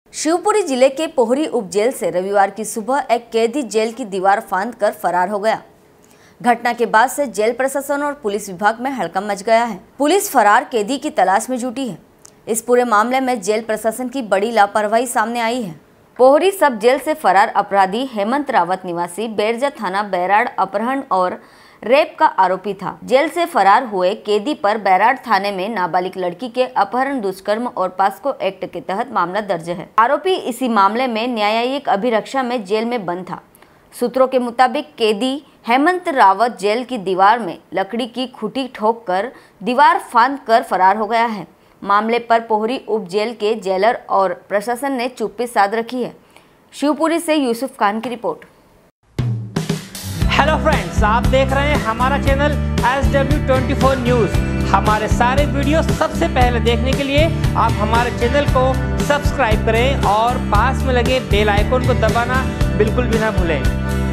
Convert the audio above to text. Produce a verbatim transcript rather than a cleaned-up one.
शिवपुरी जिले के पोहरी उप जेल से रविवार की सुबह एक कैदी जेल की दीवार फांदकर फरार हो गया। घटना के बाद से जेल प्रशासन और पुलिस विभाग में हड़कंप मच गया है। पुलिस फरार कैदी की तलाश में जुटी है। इस पूरे मामले में जेल प्रशासन की बड़ी लापरवाही सामने आई है। पोहरी सब जेल से फरार अपराधी हेमंत रावत निवासी बेरजा थाना बैराड़ अपहरण और रेप का आरोपी था। जेल से फरार हुए कैदी पर बैराड़ थाने में नाबालिग लड़की के अपहरण, दुष्कर्म और पास्को एक्ट के तहत मामला दर्ज है। आरोपी इसी मामले में न्यायिक अभिरक्षा में जेल में बंद था। सूत्रों के मुताबिक कैदी हेमंत रावत जेल की दीवार में लकड़ी की खूंटी ठोक कर दीवार फांद कर फरार हो गया है। मामले पर पोहरी उप जेल के जेलर और प्रशासन ने चुप्पी साध रखी है। शिवपुरी से यूसुफ खान की रिपोर्ट। हेलो फ्रेंड्स, आप देख रहे हैं हमारा channel S W twenty four news. हमारे सारे वीडियो सबसे पहले देखने के लिए आप हमारे चैनल को सब्सक्राइब करें और पास में लगे बेल आइकन को दबाना बिल्कुल भी ना भूलें।